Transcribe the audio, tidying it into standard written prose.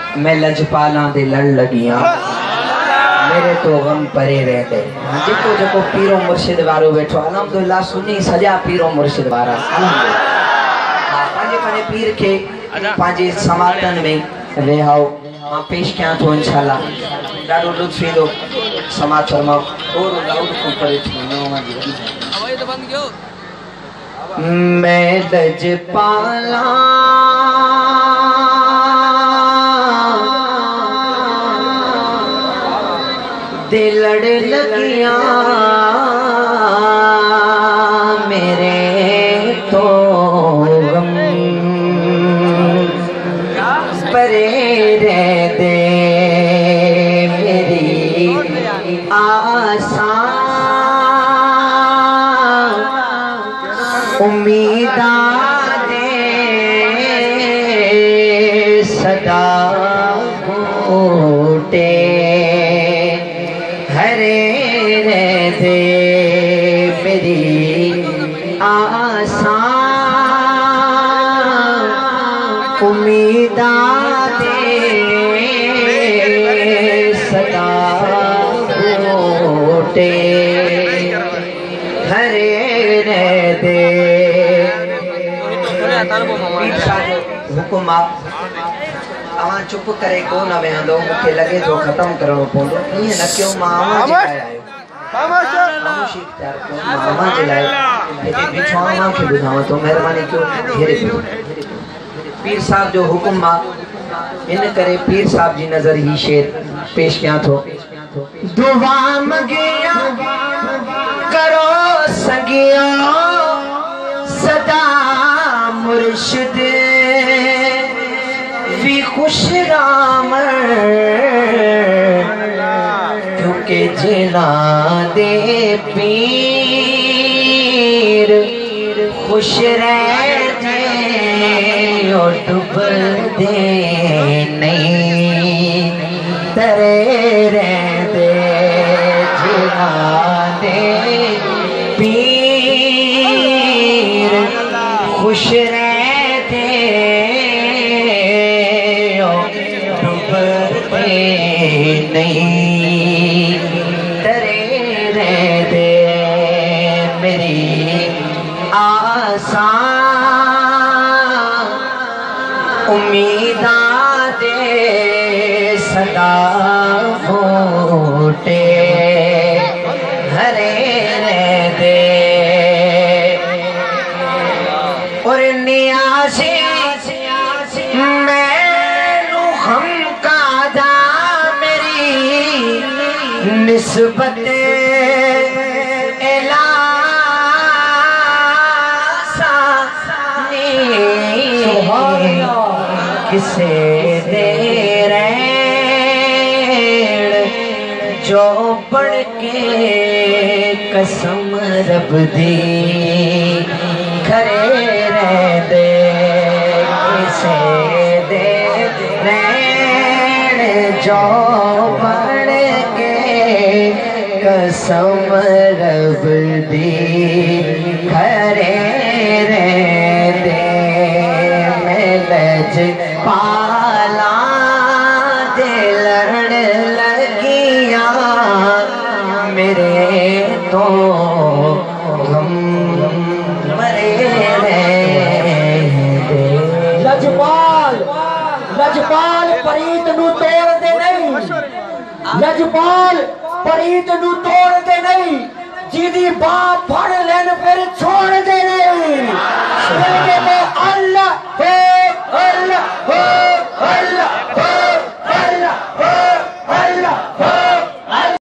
मैं लजपाला दे लड़ लगिया मेरे तो गम परे रहते जिको जिको पीरो मुर्शिद वारो बैठो अल्हम्दुलिल्लाह सुनी सजा पीरो मुर्शिद वारा अल्हम्दुलिल्लाह पांजे पांजे पीर के पांजे समातन में वेहाओ मां पेश क्या तो इंशाल्लाह डाडो लुत्फ दो समाज फरमाओ और लाउड को करे छुनो माजी अवई तो बंद क्यों मैं लजपाला दे लड़ लगिया मेरे तो गम परे रह दे मेरी आशा उम्मीदा दे सदा घोटे दे मेरी आशा उम्मीदा दे सदा घोटे हरे दे हुकुम अवां चुप करे को न वेंदो मुखे लगे तो खत्म करणो पवंदो इएं न कयो मां आवां जे लाइ खामोशी इख्तियार कयो मां जे लाइ हिते बीठो आवां खे ॿुधावां थो महिरबानी कयो घेरे पीर साहब जो हुकुम आहे इन करे पीर साहब जी नज़र ही शेर पेश कयां थो दुआ मंगिया करो संगिया सदा मुर्शिद भी खुश राम क्योंकि जिना दे पीर खुश रहते और डूब दे नहीं तरे रहते जिना दे पीर खुश रहते नहीं डरे रहते मेरी आशा उम्मीदा दे सदा घोटे हरे रहते और नियासी मैनू हम का दा निस्बत किसे दे रैण जो पढ़ के कसम रब दी खरे रह दे किसे दे रैण जो पढ़ के कसम रब दी खरे रह दे मैं लज पाला दे लड़ लगिया मेरे तो हम मरे रह दे लजपाल लजपाल परीत नू तोड़ दे नहीं लजपाल परीत नू तोड़ दे नहीं जिदी बाप फड़ लेन फिर छोड़ दे